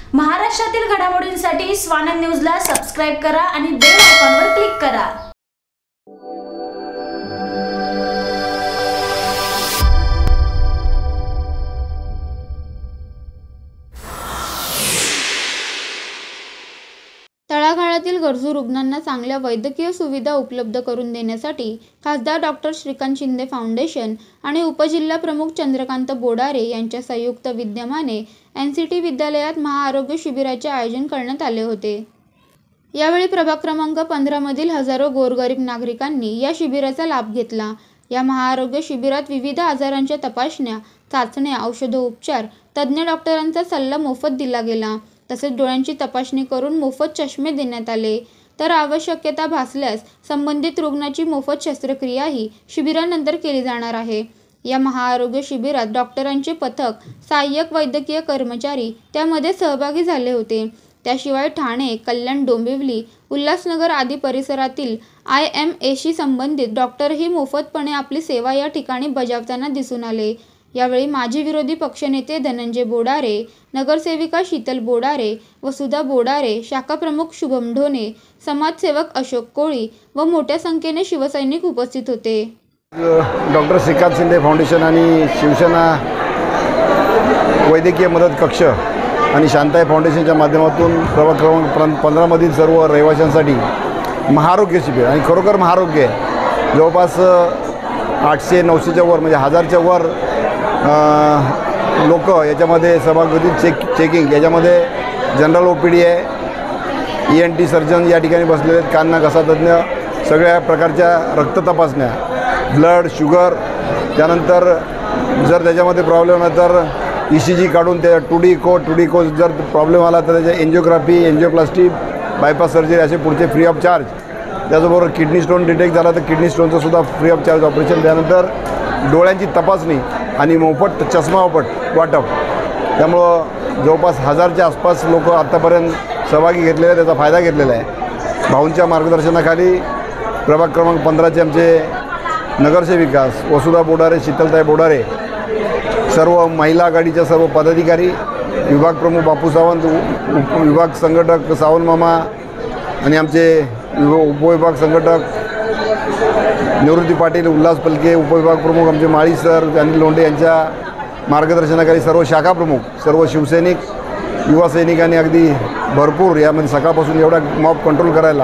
महाराष्ट्रातील घडामोडींसाठी स्वानंद न्यूजला सबस्क्राइब करा आणि बेल आयकॉनवर क्लिक करा। तळागाळातील गरजू रुग्णांना चांगल्या वैद्यकीय सुविधा उपलब्ध करून देण्यासाठी खासदार डॉक्टर श्रीकांत शिंदे फाउंडेशन आणि उपजिल्हाप्रमुख चंद्रकांत बोडारे यांच्या संयुक्त विद्यमाने NCT विद्यालयात महाआरोग्य शिबिराचे आयोजन करण्यात आले होते। यावेळी प्रभाग क्रमांक 15 मधील हजारो गोरगरीब नागरिकांनी या शिबिराचा लाभ घेतला। या महाआरोग्य शिबिरात विविध आजारांच्या तपासण्या, चाचण्या, औषधोपचार, तज्ज्ञ डॉक्टरांचा सल्ला मोफत दिला गेला। तसेच डोळ्यांची तपासणी करून मोफत चष्मे देण्यात आले, तर आवश्यकता भासल्यास संबंधित रुग्णाची मोफत शस्त्रक्रियाही शिबिरानंतर केली जाणार आहे। या महाआरोग्य शिबिरात डॉक्टरांचे पथक, सहाय्यक वैद्यकीय कर्मचारी त्यामध्ये सहभागी झाले होते। त्याशिवाय ठाणे, कल्याण, डोंबिवली, उल्हासनगर आदी परिसरातील IMAशी संबंधित डॉक्टरही मोफतपणे आपली सेवा या ठिकाणी बजावताना दिसून आले। यावेळी माजी विरोधी पक्षनेते धनंजय बोडारे, नगरसेविका शीतल बोडारे, वसुधा बोडारे, शाखाप्रमुख शुभम ढोणे, समाजसेवक अशोक कोळी व मोठ्या संख्येने शिवसैनिक उपस्थित होते। डॉक्टर श्रीकांत शिंदे फाउंडेशन आणि शिवसेना वैद्यकीय मदत कक्ष आणि शांताई फाउंडेशनच्या माध्यमातून प्रभाग क्रमांक 15 मधील सर्व रहिवाशांसाठी महाआरोग्य शिबिर आणि खरोखर महाआरोग्य आहे। जवळपास 800-900च्या वर म्हणजे 1000च्या वर लोक याच्यामध्ये सहभागी चेकिंग याच्यामध्ये जनरल OPD आहे, ENT सर्जन या ठिकाणी बसलेले आहेत, कान नाक घसा तज्ज्ञ, सगळ्या प्रकारच्या रक्त तपासण्या, ब्लड, शुगर, त्यानंतर जर त्याच्यामध्ये प्रॉब्लेम आला तर ECG काढून त्या 2D इको जर प्रॉब्लेम आला तर त्याच्या एन्जिओग्राफी, एन्जिओप्लास्टी, बायपास सर्जरी असे पुढचे फ्री ऑफ चार्ज। त्याचबरोबर किडनी स्टोन डिटेक्ट झाला तर किडनी स्टोनचं सुद्धा फ्री ऑफ चार्ज ऑपरेशन। त्यानंतर डोळ्यांची तपासणी आणि मोफत चष्मा वाटप। त्यामुळं जवळपास 1000च्या आसपास लोक आत्तापर्यंत सहभागी घेतलेले आहेत, त्याचा फायदा घेतलेला आहे। भाऊंच्या मार्गदर्शनाखाली प्रभाग क्रमांक 15चे आमचे नगरसेविका वसुधा बोडारे, शीतलताई बोडारे, सर्व महिला आघाडीच्या सर्व पदाधिकारी, विभाग प्रमुख बापू सावंत, विभाग संघटक सावंत मामा आणि आमचे उपविभाग संघटक निवृत्ती पाटील, उल्हास पलके, उपविभाग प्रमुख आमचे माळी सर, अनिल लोंढे यांच्या मार्गदर्शनाखाली सर्व शाखा प्रमुख, सर्व शिवसैनिक, युवा सैनिकांनी अगदी भरपूर यामध्ये सकाळपासून एवढा मॉब कंट्रोल करायला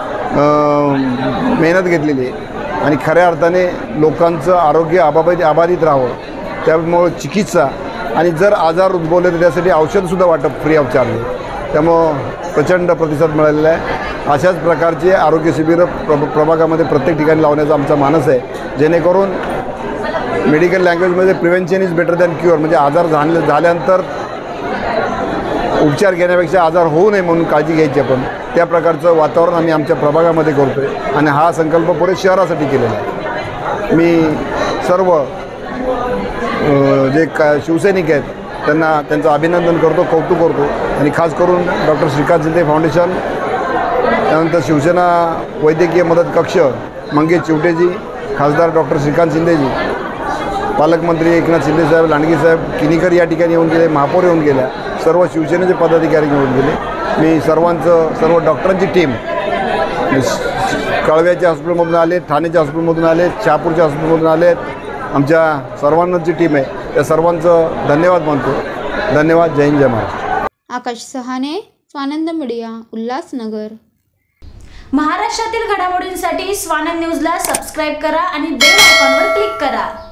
मेहनत घेतलेली आहे आणि खऱ्या अर्थाने लोकांचं आरोग्य अबाधित राहावं, त्यामुळे चिकित्सा आणि जर आजार उद्भवले तर त्यासाठी औषधसुद्धा वाटप फ्री ऑफ चार्ज। त्यामुळं प्रचंड प्रतिसाद मिळालेला आहे। अशाच प्रकारचे आरोग्य शिबिरं प्रभागामध्ये प्रत्येक ठिकाणी लावण्याचा आमचा मानस आहे, जेणेकरून मेडिकल लँग्वेजमध्ये prevention is better than cure, म्हणजे आजार झाल्यानंतर उपचार घेण्यापेक्षा आजार होऊ नये म्हणून काळजी घ्यायची आपण, त्या प्रकारचं वातावरण आम्ही आमच्या प्रभागामध्ये करतो आहे आणि हा संकल्प पुरे शहरासाठी केलेला आहे। मी सर्व जे शिवसैनिक आहेत त्यांना त्यांचं अभिनंदन करतो, कौतुक करतो आणि खास करून डॉक्टर श्रीकांत शिंदे फाउंडेशन, त्यानंतर शिवसेना वैद्यकीय मदत कक्ष, मंगेश चिवटेजी, खासदार डॉक्टर श्रीकांत शिंदेजी, पालकमंत्री एकनाथ शिंदेसाहेब, लांडगेसाहेब, किनीकर या ठिकाणी येऊन गेले, महापौर येऊन गेल्या, सर्व शिवसेनेचे पदाधिकारी येऊन गेले। मी सर्व डॉक्टरांची टीम कळव्याच्या हॉस्पिटलमधून आले, ठाण्याच्या हॉस्पिटलमधून आले, शहापूरच्या हॉस्पिटलमधून आले, आमच्या सर्वांची टीम आहे, त्या सर्वांचं धन्यवाद मानतो। धन्यवाद। जय हिंद, जय महाराष्ट्र। आकाश सहाने, स्वानंद मीडिया, उल्हासनगर। महाराष्ट्रातील घडामोडींसाठी स्वानंद न्यूजला सबस्क्राइब करा आणि बेल आयकॉनवर क्लिक करा।